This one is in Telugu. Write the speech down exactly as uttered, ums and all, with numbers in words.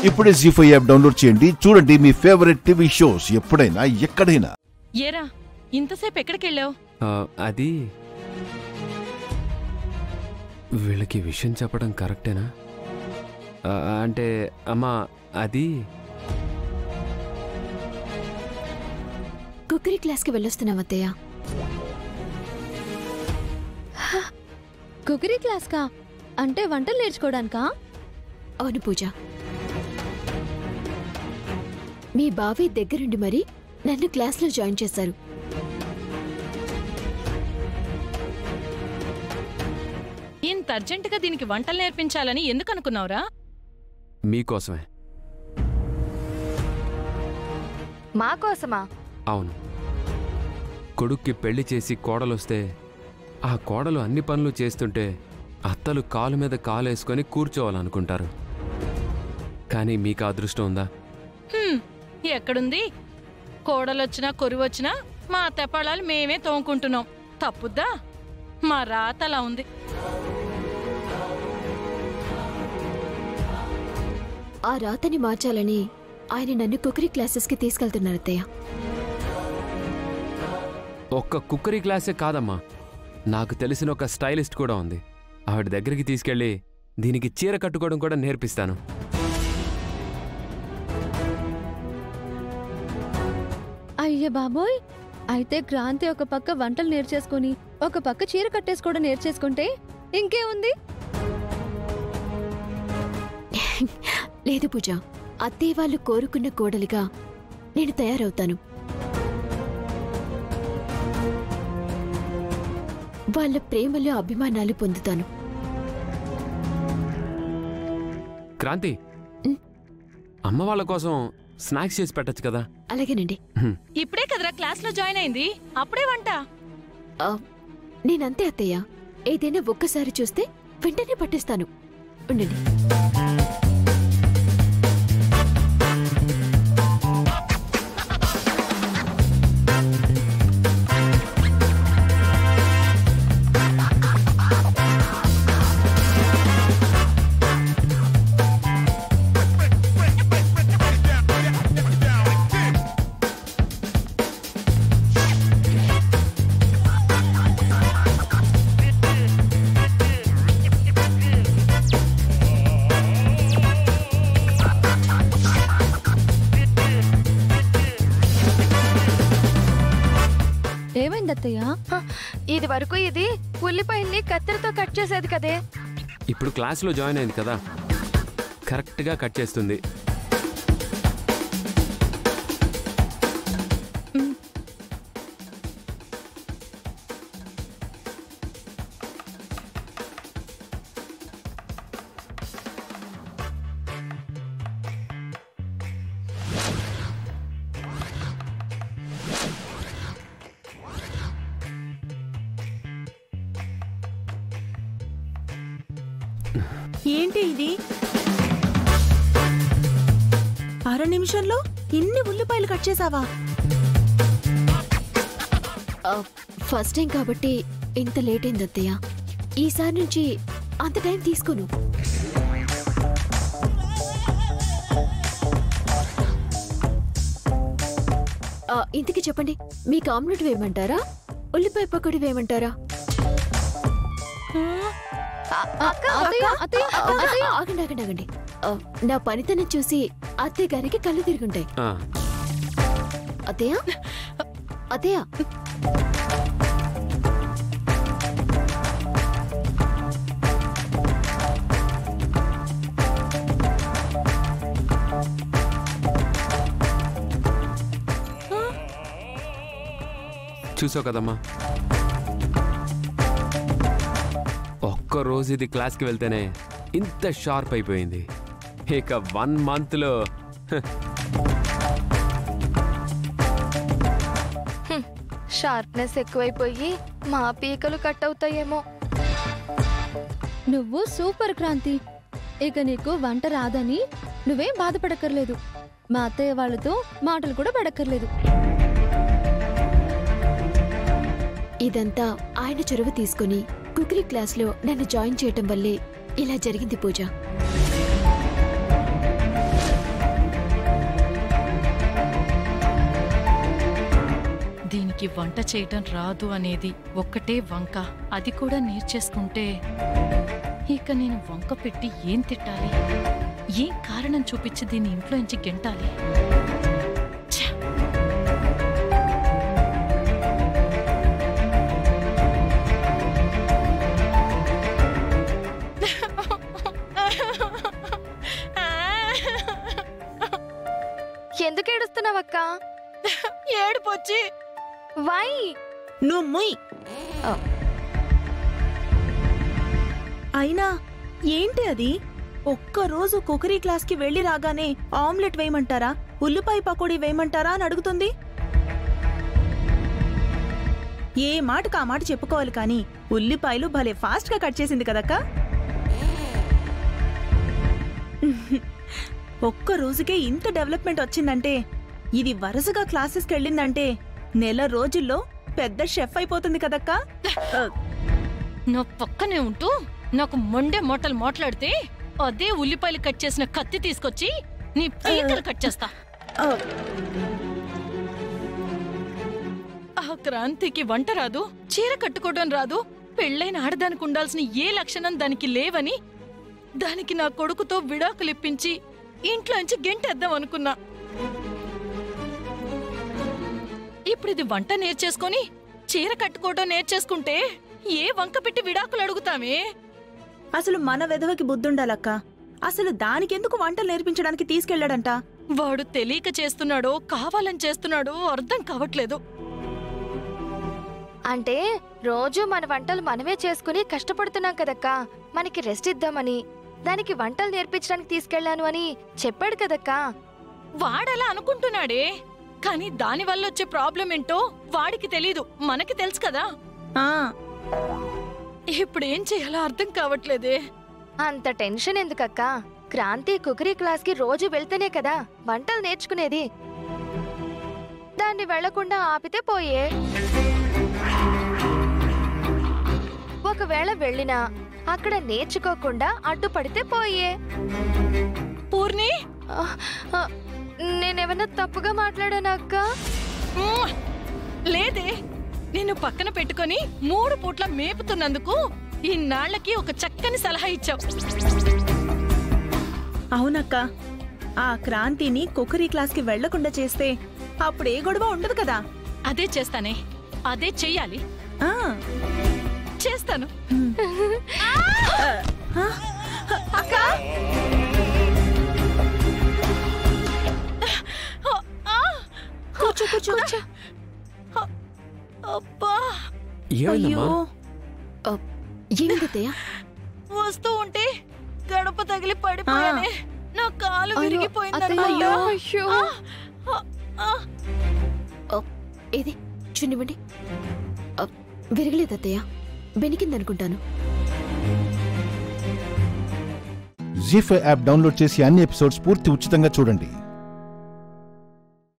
ఇప్పుడే జీ ఫైవ్ యాప్ డౌన్లోడ్ చేయండి, చూడండి మీ ఫేవరెట్ టీవీ షోస్ ఎప్పుడైనా ఎక్కడైనా. ఏరా ఇంతసేపు ఎక్కడికి వెళ్ళావు? అది వీళ్ళకి విషయం చెప్పడం కరెక్టేనా? అంటే అమ్మా అది కుక్కరీ క్లాస్కి వెళ్ళొస్తున్నాం అత్తయ్య. కుకరీ క్లాస్ కా? అంటే వంటలు నేర్చుకోవడానికా? అవును పూజ, మీ బావి దగ్గరుండి మరి నన్ను క్లాస్లో జాయిన్ చేశారు. ఇంత అర్జెంటుగా దీనికి వంటలు నేర్పించాలని ఎందుకు అనుకున్నావురా? మీకోసమే. మాకోసమా? అవును. కొడుక్కి పెళ్లి చేసి కోడలొస్తే ఆ కోడలు అన్ని పనులు చేస్తుంటే అత్తలు కాలు మీద కాలేసుకొని కూర్చోవాలనుకుంటారు. కానీ మీకు అదృష్టం ఉందా? ఎక్కడుంది? కోడలొచ్చినా కొరువొచ్చినా మా తెప్పాళాలు మేమే తోముకుంటున్నాం. తప్పుద్దా? మా రాతలా ఉంది. ఆ రాతని మార్చాలని ఆయన నన్ను కుక్కరీ క్లాసెస్కి తీసుకెళ్తున్నారు అత్తయ్య. ఒక్క కుక్కరీ క్లాసే కాదమ్మా, నాకు తెలిసిన ఒక స్టైలిస్ట్ కూడా ఉంది. ఆవిడ దగ్గరికి తీసుకెళ్ళి దీనికి చీర కట్టుకోవడం కూడా నేర్పిస్తాను. అయ్య బాబోయ్, అయితే క్రాంతి ఒక పక్క వంటలు నేర్చేసుకుని ఒక పక్క చీర కట్టేసుకోవడం నేర్చేసుకుంటే ఇంకేముంది? లేదు పూజ, అత్తయ్య వాళ్ళు కోరుకున్న కోడలిగా నేను తయారవుతాను. వాళ్ళ ప్రేమలో అభిమానాలు పొందుతాను. క్రాంతి, అమ్మ వాళ్ళ కోసం స్నాక్స్ చేసి పెట్టచ్చు కదా? అలాగేనండి. ఇప్పుడే కదరా క్లాస్ లో జాయిన్ అయింది, అప్పుడే వంట? నేనంతే అత్తయ్య, ఏదైనా ఒక్కసారి చూస్తే వెంటనే పట్టిస్తాను. ఉండండి. ఇది వరకు ఇది ఉల్లిపాయల్ని కత్తెరతో కట్ చేసేది కదే. ఇప్పుడు క్లాస్లో జాయిన్ అయింది కదా, కరెక్ట్గా కట్ చేస్తుంది. ఏంటి ఇది? అర నిమిషంలో ఇన్ని ఉల్లిపాయలు కట్ చేసావా? ఫస్ట్ టైం కాబట్టి ఇంత లేట్ అయింది అత్తయ్య. ఈసారి నుంచి అంత టైం తీసుకోను. ఇంతకీ చెప్పండి, మీకు ఆమ్లెట్ వేయమంటారా, ఉల్లిపాయ పకోడీ వేయమంటారా? ఆగండి ఆగండి ఆగండి, నా పనితనం చూసి అత్తయ్య గారికి కళ్ళు తిరుగుంటాయి. అత్తయ్య అత్తయ్య చూసావు కదమ్మా, ఒక్కరోజు ఇది క్లాస్కి వెళ్తేనే ఇంత షార్ప్ అయిపోయింది. ఇక వన్ మంత్లో షార్ప్నెస్ ఎక్కువైపోయి మా పీకలు కట్ అవుతాయేమో. నువ్వు సూపర్ క్రాంతి. ఇక నీకు వంట రాదని నువ్వేం బాధపడక్కర్లేదు. మా అత్తయ్య వాళ్ళతో మాటలు కూడా పడక్కర్లేదు. ఇదంతా ఆయన చొరవ తీసుకుని కుకరీ క్లాస్లో నన్ను జాయిన్ చేయటం వల్లే ఇలా జరిగింది పూజ. దీనికి వంట చేయటం రాదు అనేది ఒక్కటే వంక, అది కూడా నేర్చేసుకుంటే ఇక నేను వంక పెట్టి ఏం తిట్టాలి, ఏం కారణం చూపించి దీన్ని ఇంట్లో నుంచి గెంటాలి? ఎందుకు ఏడుస్తున్నావక్క? ఏడుపొచ్చి. వై? నువ్వు ముయ్. అయినా ఏంటి అది? ఒక్కరోజు కుకరీ క్లాస్కి వెళ్లి రాగానే ఆమ్లెట్ వేయమంటారా, ఉల్లిపాయ పకోడీ వేయమంటారా అని అడుగుతుంది. ఏ మాటకు ఆ మాట చెప్పుకోవాలి కానీ ఉల్లిపాయలు భలే ఫాస్ట్ గా కట్ చేసింది కదక్క. ఒక్క రోజుకే ఇంత డెవలప్మెంట్ వచ్చిందంటే, ఇది వరుసగా క్లాసెస్కి వెళ్ళిందంటే నెల రోజుల్లో పెద్ద షెఫ్ అయిపోతుంది కదక్కా. నా పక్కనే ఉంటూ నాకు మొండే మోటలు మాట్లాడితే అదే ఉల్లిపాయలు కట్ చేసిన కత్తి తీసుకొచ్చి నీ పీకలు కట్ చేస్తా. ఆ క్రాంతికి వంట రాదు, చీర కట్టుకోవడం రాదు, పెళ్ళైన ఆడదానికి ఉండాల్సిన ఏ లక్షణం దానికి లేవని దానికి నా కొడుకుతో విడాకులిప్పించి ఇంట్లోంచి గెంటేద్దాం అనుకున్నా. ఇప్పుడు ఇది వంట నేర్చేసుకొని చీర కట్టుకోవడం నేర్చేసుకుంటే ఏ వంక పెట్టి విడాకులు అడుగుతామే? అసలు మన వెధవకి బుద్ధుండాలక్క. అసలు దానికెందుకు వంటలు నేర్పించడానికి తీసుకెళ్లాడంట? వాడు తెలియక చేస్తున్నాడో కావాలని చేస్తున్నాడో అర్థం కావట్లేదు. అంటే రోజు మన వంటలు మనమే చేసుకుని కష్టపడుతున్నాం కదక్కా, మనకి రెస్ట్ ఇద్దామని దానికి వంటలు నేర్పించడానికి తీసుకెళ్లాను అని చెప్పాడు కదక్కా. వాడలా అనుకుంటున్నాడే, కానీ దానివల్ల వచ్చే ప్రాబ్లం ఏంటో వాడికి తెలీదు, మనకి తెలుసు కదా. ఆ ఇప్పుడేం చేయాలో అర్థం కావట్లేదే. అంత టెన్షన్ ఎందుకక్కా? క్రాంతి కుకరీ క్లాస్ కి రోజు వెళ్తేనే కదా వంటలు నేర్చుకునేది. దాన్ని వెళ్లకుండా ఆపితే పోయే. ఒకవేళ వెళ్ళినా అక్కడ నేర్చుకోకుండా అడ్డుపడితే పోయే. పూర్ణి, నేనేమన్నా తప్పుగా మాట్లాడానా అక్క? లేదే, నిన్ను పక్కన పెట్టుకొని మూడు పూట్ల మేపుతున్నందుకు ఇన్నాళ్లకి ఒక చక్కని సలహా ఇచ్చావు. అవునక్క, ఆ క్రాంతిని కుకరీ క్లాస్కి వెళ్లకుండా చేస్తే అప్పుడే గొడవ ఉండదు కదా. అదే చేస్తానే, అదే చెయ్యాలి. ఆ చేస్తాను. కూర్చో కూర్చో కూర్చో. అబ్బా, ఏమైందమ్మా? ఏమిందయ్య? వస్తూ ఉంటే గడప తగిలి పడిపోయానే, నా కాలు విరిగిపోయిందన్నయ్యో. ఏది చున్నివ్వండి. విరగలేదత్తయ్య, బెనికిందనుకుంటాను. జీ ఫైవ్ యాప్ డౌన్లోడ్ చేసి అన్ని ఎపిసోడ్స్ పూర్తి ఉచితంగా చూడండి.